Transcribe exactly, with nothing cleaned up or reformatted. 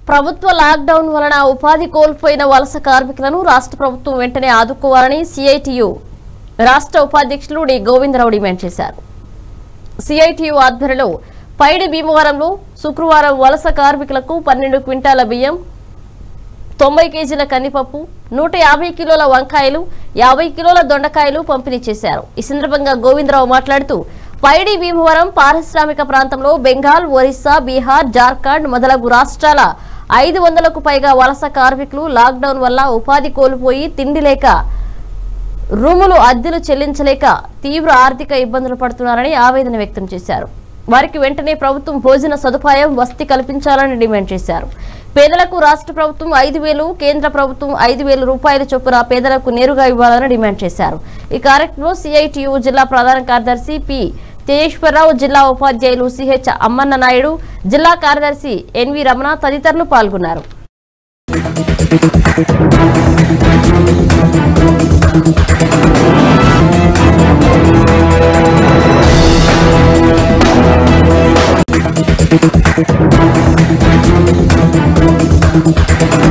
ప్రభుత్వ లాక్డౌన్ వలన ఉపాధి కోల్పోయిన వలస కార్మికులను రాష్ట్ర ప్రభుత్వం వెంటనే ఆదుకోవాలని సిఐటియు రాష్ట్ర ఉపాధ్యక్షులు డి గోవిందరావు డిమాండ్ చేశారు. సిఐటియు ఆధ్వర్యంలో పైడి భీమవరంలో శుక్రవారం వలస కార్మికులకు పన్నెండు క్వింటాల బియ్యం, తొంభై కేజీల కందిపప్పు, నూట యాభై కిలోల వంకాయలు, యాభై కిలోల దొండకాయలు పంపిణీ చేశారు. ఈ సందర్భంగా గోవిందరావు మాట్లాడుతూ పైడి భీమవరం పారిశ్రామిక ప్రాంతంలో బెంగాల్, ఒరిస్సా, బీహార్, జార్ఖండ్ మొదలగు రాష్ట్రాల ఐదు వందలకు పైగా వలస కార్మికులు లాక్డౌన్ వల్ల ఉపాధి కోల్పోయి తిండి లేక, రూములు అద్దెలు చెల్లించలేక తీవ్ర ఆర్థిక ఇబ్బందులు పడుతున్నారని ఆవేదన వ్యక్తం చేశారు. వారికి వెంటనే ప్రభుత్వం భోజన సదుపాయం, వసతి కల్పించాలని డిమాండ్ చేశారు. పేదలకు రాష్ట్ర ప్రభుత్వం ఐదు వేలు, కేంద్ర ప్రభుత్వం ఐదు వేల రూపాయల చొప్పున పేదలకు నేరుగా ఇవ్వాలని డిమాండ్ చేశారు. ఈ కార్యక్రమంలో సిఐటియు జిల్లా ప్రధాన కార్యదర్శి పి తేజేశ్వరరావు, జిల్లా ఉపాధ్యాయులు సిహెచ్ అమ్మన్న నాయుడు, జిల్లా కార్యదర్శి ఎన్వి రమణ తదితరులు పాల్గొన్నారు. We'll be right back.